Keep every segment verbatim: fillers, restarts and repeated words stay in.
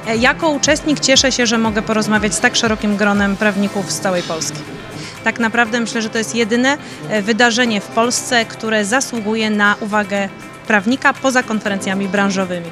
Jako uczestnik cieszę się, że mogę porozmawiać z tak szerokim gronem prawników z całej Polski. Tak naprawdę myślę, że to jest jedyne wydarzenie w Polsce, które zasługuje na uwagę prawnika poza konferencjami branżowymi.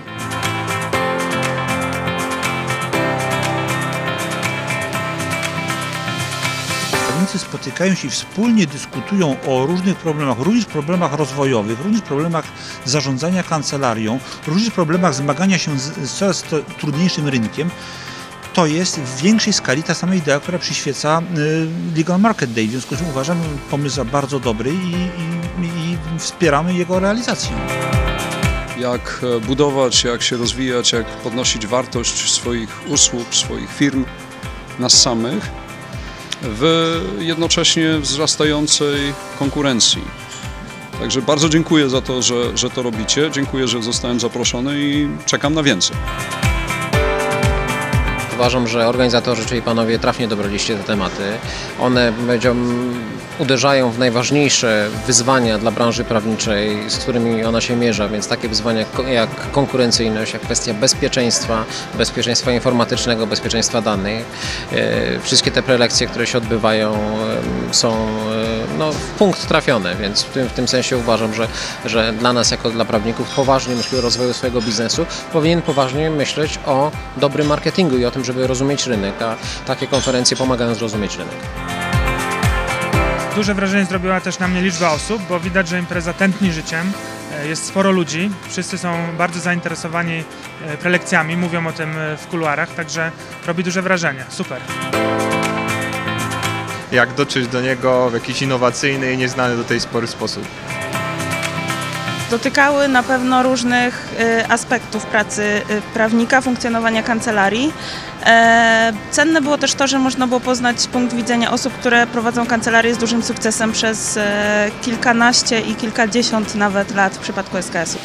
Prawnicy spotykają się i wspólnie dyskutują o różnych problemach, również problemach rozwojowych, również problemach zarządzania kancelarią, również problemach zmagania się z, z coraz trudniejszym rynkiem. To jest w większej skali ta sama idea, która przyświeca y, Legal Market Day. W związku z tym uważam pomysł za bardzo dobry i, i, i wspieramy jego realizację. Jak budować, jak się rozwijać, jak podnosić wartość swoich usług, swoich firm, nas samych, w jednocześnie wzrastającej konkurencji. Także bardzo dziękuję za to, że, że to robicie. Dziękuję, że zostałem zaproszony i czekam na więcej. Uważam, że organizatorzy, czyli panowie, trafnie dobraliście te tematy. One uderzają w najważniejsze wyzwania dla branży prawniczej, z którymi ona się mierza, więc takie wyzwania jak konkurencyjność, jak kwestia bezpieczeństwa, bezpieczeństwa informatycznego, bezpieczeństwa danych. Wszystkie te prelekcje, które się odbywają, są no, w punkt trafione, więc w tym, w tym sensie uważam, że, że dla nas jako dla prawników poważnie myśli o rozwoju swojego biznesu, powinien poważnie myśleć o dobrym marketingu i o tym, żeby rozumieć rynek, a takie konferencje pomagają zrozumieć rynek. Duże wrażenie zrobiła też na mnie liczba osób, bo widać, że impreza tętni życiem, jest sporo ludzi, wszyscy są bardzo zainteresowani prelekcjami, mówią o tym w kuluarach, także robi duże wrażenie. Super. Jak dotrzeć do niego w jakiś innowacyjny i nieznany do tej pory sposób. Dotykały na pewno różnych aspektów pracy prawnika, funkcjonowania kancelarii. Cenne było też to, że można było poznać punkt widzenia osób, które prowadzą kancelarię z dużym sukcesem przez kilkanaście i kilkadziesiąt nawet lat w przypadku S K S-u.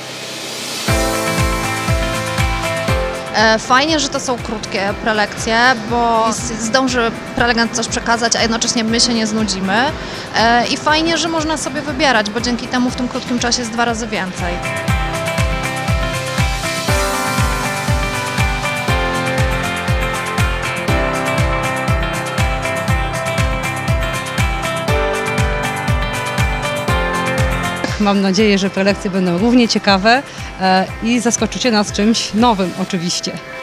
Fajnie, że to są krótkie prelekcje, bo zdąży prelegent coś przekazać, a jednocześnie my się nie znudzimy. I fajnie, że można sobie wybierać, bo dzięki temu w tym krótkim czasie jest dwa razy więcej. Mam nadzieję, że prelekcje będą równie ciekawe i zaskoczycie nas czymś nowym oczywiście.